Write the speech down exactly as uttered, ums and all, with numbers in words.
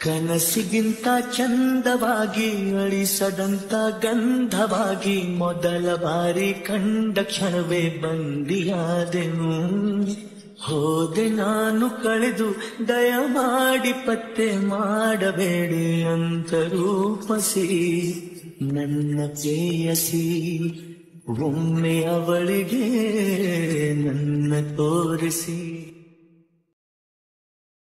ಕನಸಿಗಿಂತ ಚಂದವಾಗಿ ಅಳಿಸದಂತ ಗಂಧವಾಗಿ ಮೊದಲ ಬಾರಿ ಕಂಡ ಕ್ಷಣವೇ ಬಂದಿಯಾದೆನು. ಹೋದೆ ನಾನು ಕಳೆದು ದಯಮಾಡಿ ಪತ್ತೆ ಮಾಡಬೇಡಿ ಅಂತ ರೂಪಸಿ ನನ್ನ ಪ್ರೇಯಸಿ. ಒಮ್ಮೆ ಅವಳಿಗೆ ನನ್ನ ತೋರಿಸಿ.